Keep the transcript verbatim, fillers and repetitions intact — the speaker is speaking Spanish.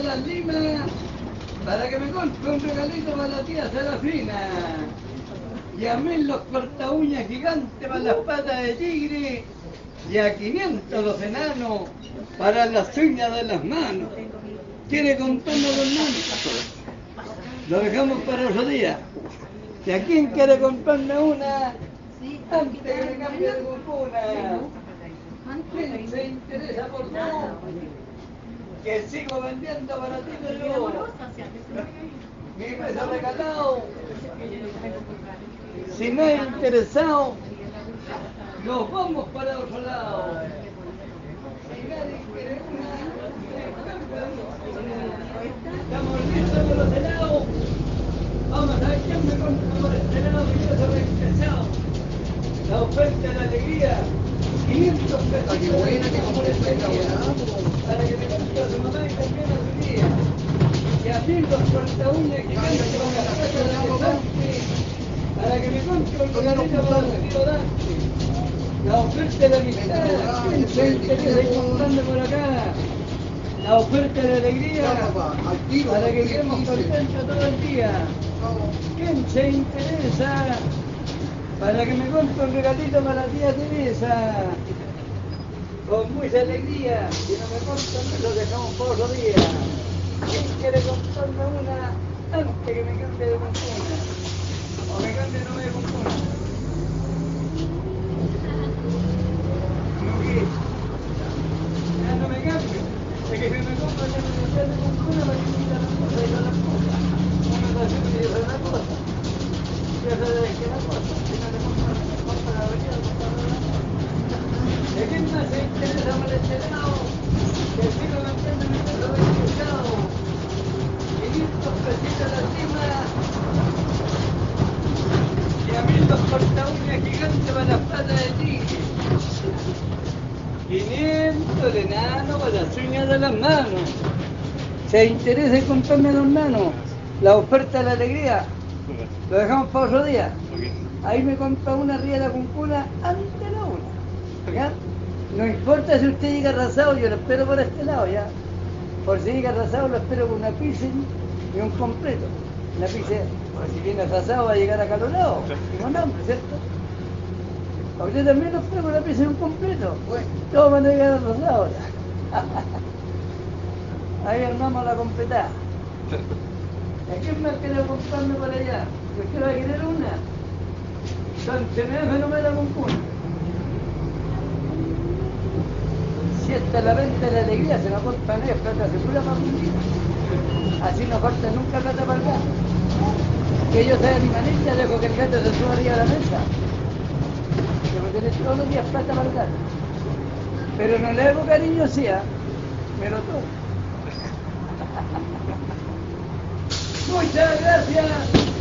las limas para que me compre un regalito para la tía Serafina. Y a mí los corta uñas gigantes para las patas de tigre. Y a quinientos los enanos para las uñas de las manos. ¿Quiere comprarnos los manos? Lo dejamos para otro día. ¿Y a quién quiere comprarme una? Antes que me cambie de cuncuna. ¿Quién se interesa por no? Que sigo vendiendo baratito yo. Mi peso regalado. Si no hay interesado, nos vamos para otro lado. Si nadie quiere una, estamos listos con los helados. Vamos a ver quién me compra por este helado que yo soy interesado. La oferta de la alegría. quinientos pesos. Qué buena que compré esta helado. Para que me compre a su mamá y también a su tía. Y así los corta uñas gigantes con la casa de la elefante. Para que me compre un regalito para su tío Dante. La oferta de la amistad. ¿Quién se interesa en comprarme por acá? La oferta de la alegría. Para que quedemos contentos todo el día. ¿Quién se interesa? Para que me compre un regalito para la tía Teresa. Con mucha alegría. Si no me compran, lo dejamos por otro día. ¿Quién quiere comprarme una antes que me cambie de cuncuna? O me cambie no me cuncuna. ¿No qué? Ya no me cambie. Es que si me compran ya no me cambie de cuncuna para que me quita las cosas y todas las cosas. Uno está haciendo y eso es la cosa. Y eso es que la cosa. Si no le compran, me compran la avenida, me compran la cosa. ¿De quién más se interesa por este lado? Que sigo vendiendo mi peso beneficiado. quinientos pesitos la cima. Y a mí los corta uñas gigantes para las patas de tigre. quinientos de enano para las uñas de las manos. ¿Se interesa en comprarme los nanos? La oferta de la alegría. Lo dejamos para otro día. Ahí me compra una ría de la cuncuna antes de la una. ¿Ya? No importa si usted llega arrasado, yo lo espero por este lado, ¿ya? Por si llega arrasado, lo espero con una pizza y un completo. Una pizza, pues si viene arrasado va a llegar acalorado, y con hambre, ¿cierto? A usted también lo espero con una pizza y un completo. Bueno, todos van a llegar arrasados. Ahí armamos la completada. ¿A quién más quiere comprarme por allá? Yo quiero querer una. Son se me hace no me la cuncuna. Si esta es la venta de la alegría, se nos compran ellos plata segura para un día. Así no falta nunca plata para el gato. Que yo sea animalista, dejo que el gato se suba arriba de la mesa. Debo tener todos los días plata para el gato. Pero no le hago cariño, sí, ¿eh? Me lo tomo. Muchas gracias.